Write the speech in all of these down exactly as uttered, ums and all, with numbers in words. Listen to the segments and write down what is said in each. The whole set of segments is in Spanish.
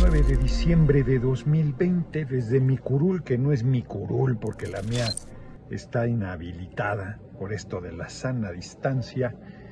nueve de diciembre de dos mil veinte, desde mi curul, que no es mi curul porque la mía está inhabilitada por esto de la sana distancia,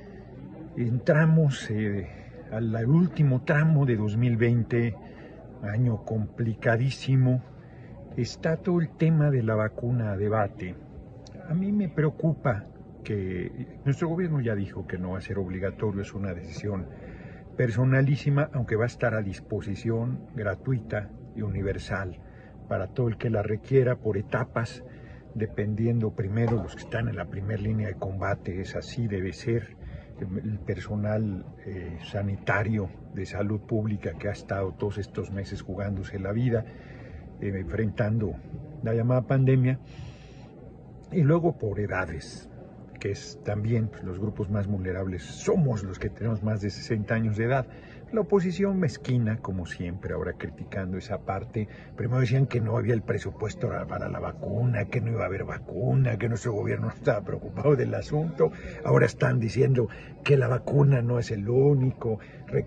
entramos eh, al, al último tramo de dos mil veinte, año complicadísimo. Está todo el tema de la vacuna a debate. A mí me preocupa que nuestro gobierno ya dijo que no va a ser obligatorio, es una decisión personalísima, aunque va a estar a disposición gratuita y universal para todo el que la requiera por etapas, dependiendo primero los que están en la primera línea de combate, es así, debe ser el personal eh, sanitario de salud pública que ha estado todos estos meses jugándose la vida, eh, enfrentando la llamada pandemia, y luego por edades, que es también pues, los grupos más vulnerables, somos los que tenemos más de sesenta años de edad. La oposición mezquina, como siempre, ahora criticando esa parte. Primero decían que no había el presupuesto para la vacuna, que no iba a haber vacuna, que nuestro gobierno no estaba preocupado del asunto. Ahora están diciendo que la vacuna no es el único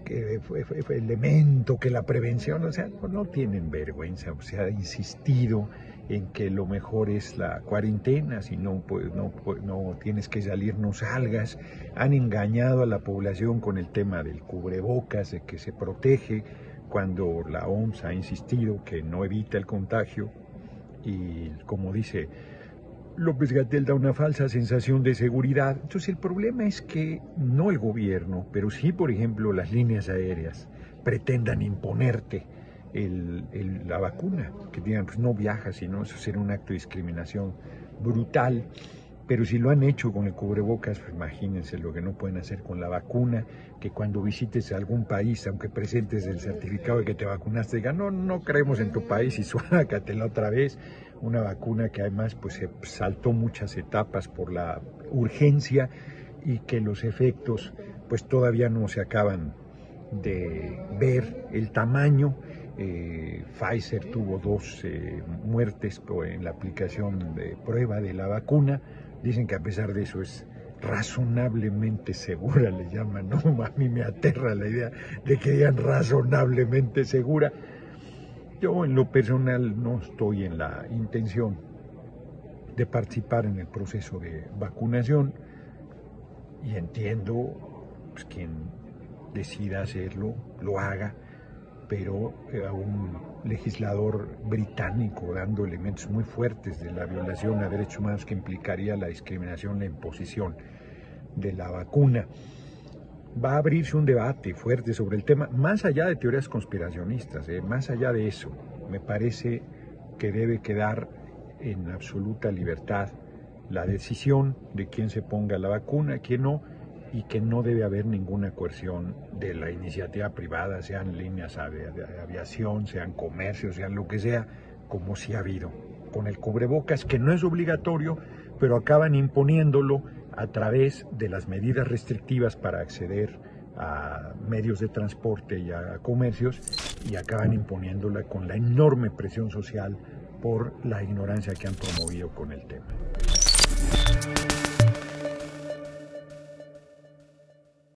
elemento, que la prevención, o sea, no tienen vergüenza. Se ha insistido en que lo mejor es la cuarentena, si no, pues, no, no tienes que salir, no salgas. Han engañado a la población con el tema del cubrebocas, de que se protege, cuando la O M S ha insistido que no evita el contagio. Y como dice López-Gatell, da una falsa sensación de seguridad. Entonces el problema es que no el gobierno, pero sí, por ejemplo, las líneas aéreas pretendan imponerte El, el, la vacuna, que digan, pues no viajas, sino eso sería un acto de discriminación brutal. Pero si lo han hecho con el cubrebocas, pues imagínense lo que no pueden hacer con la vacuna, que cuando visites algún país, aunque presentes el certificado de que te vacunaste, digan, no, no creemos en tu país y suácatela otra vez. Una vacuna que además pues se saltó muchas etapas por la urgencia y que los efectos pues todavía no se acaban de ver. El tamaño, eh, Pfizer tuvo dos eh, muertes en la aplicación de prueba de la vacuna. Dicen que a pesar de eso es razonablemente segura, le llaman, ¿no? A mí me aterra la idea de que digan razonablemente segura. Yo en lo personal no estoy en la intención de participar en el proceso de vacunación y entiendo pues, quien decida hacerlo, lo haga, pero a un legislador británico dando elementos muy fuertes de la violación a derechos humanos que implicaría la discriminación, la imposición de la vacuna. Va a abrirse un debate fuerte sobre el tema, más allá de teorías conspiracionistas, eh, más allá de eso. Me parece que debe quedar en absoluta libertad la decisión de quién se ponga la vacuna, quién no, y que no debe haber ninguna coerción de la iniciativa privada, sean líneas de aviación, sean comercios, sean lo que sea, como sí ha habido con el cubrebocas, que no es obligatorio, pero acaban imponiéndolo a través de las medidas restrictivas para acceder a medios de transporte y a comercios, y acaban imponiéndola con la enorme presión social por la ignorancia que han promovido con el tema.